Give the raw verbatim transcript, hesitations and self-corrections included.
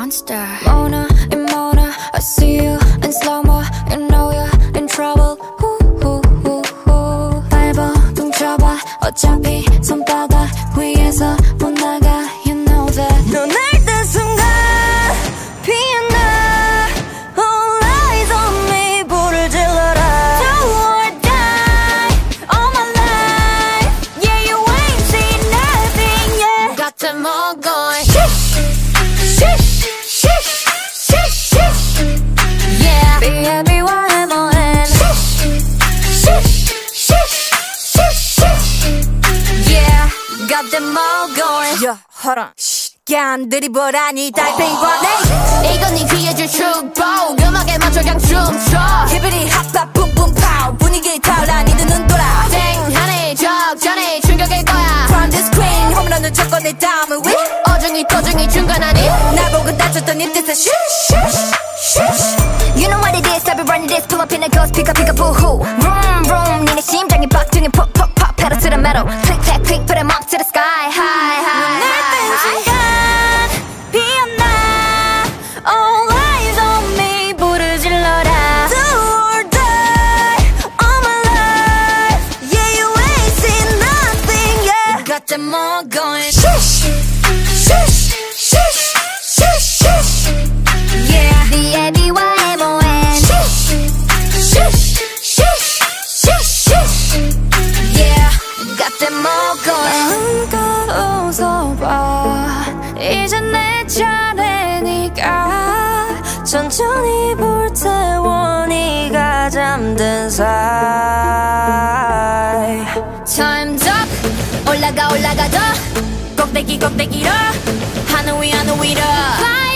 monster. Mona and Mona, I see you in slow-mo. You know you're in trouble. 후후후후 밟아 뭉쳐봐. 어차피 손바닥 위에서 못 나가. You know that. 넌 날 뜬 순간 피어나. All eyes on me. 불을 질러라. Do or die all my life. Yeah, you ain't seen nothing yet. Got them all going. Shish, shish, shish, shish. Yeah, Be happy while I'm on hand. shish, shish, shish, shish. Yeah, got them all going. 야, hold on. 야, 드리블하니 달팽이 보내. 이건 네 귀에 줄 축복. 음악에 맞춰 그냥 춤춰. 히비리 핫바 뿜뿜 파우. 분위기 타올라 니들 눈 돌아. 땡하네 적잖아 충격일 거야. From the screen 홈런은 쳤고 내 다음은 위. 어중이 to중이 중간 아니. 나보고 다쳤던 이 뜻은 쉬쉬 쉬쉬. You know what it is, I be running this. Pull up in a ghost, pick up, pick up, boo-hoo. Vroom, vroom, 니네 심장이 박등에 pop, pop, pop. pedal to the metal. Click, clack, click, put 'em up to the sky. High, high, high. 피어나. All eyes on me. 불을 질러라. Do or die all my life. Yeah, you ain't seen nothing yet. Got them all going. Shish, shish, shish, shish, shish. Yeah, B A B Y M O N. Shish, shish, shish, shish, shish. yeah, got them all going. 마음껏 웃어봐. 이제 내 차례니까. 천천히 불태워 네가 잠든 사이. Time's up. 올라가 올라가 더. 꼭대기 꼭대기로. 하늘 위 하늘 위로. Fly